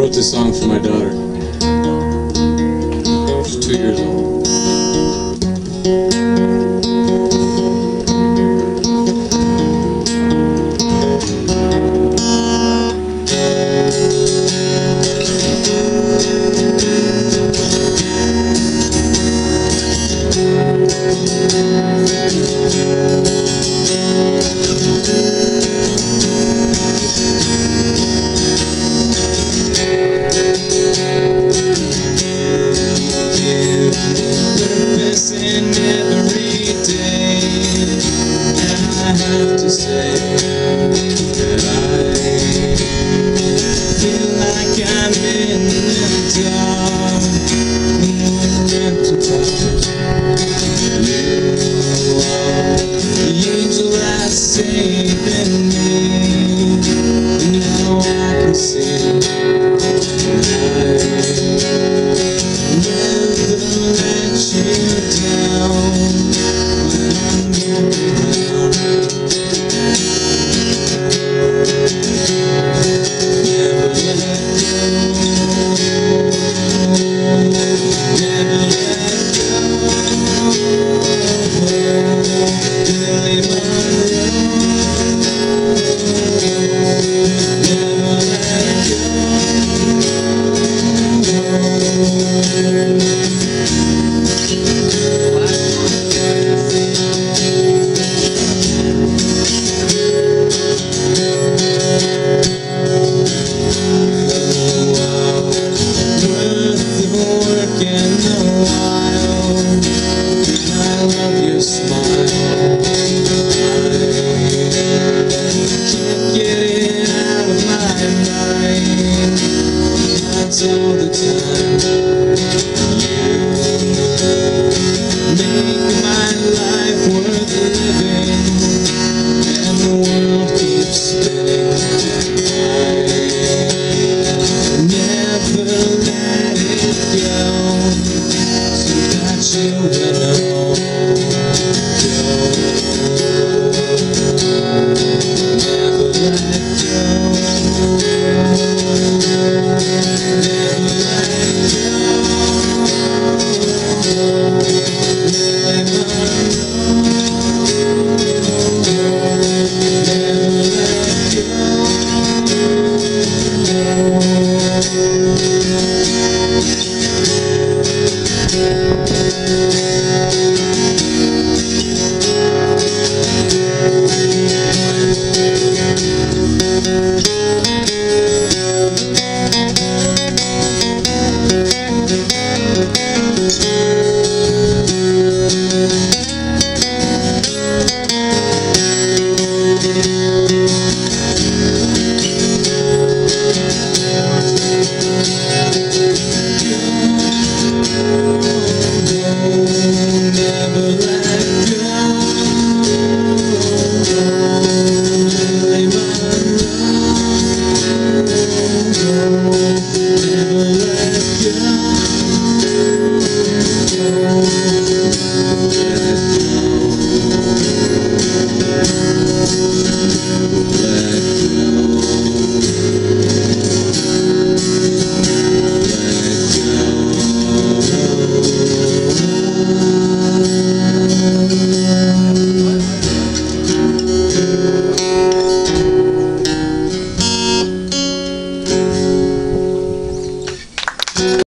wrote this song for my daughter. She's 2 years old. In every day, and I have to say that I feel like I'm in the dark, left to touch. You are the angel that's saving me, and now I can see that I never let you down when I'm around. Never let go. Never let go. Billy Monroe. Never let go. All the time, you make my life worth living, and the world keeps spinning. I never let it go, so that you will know. Never let go. Let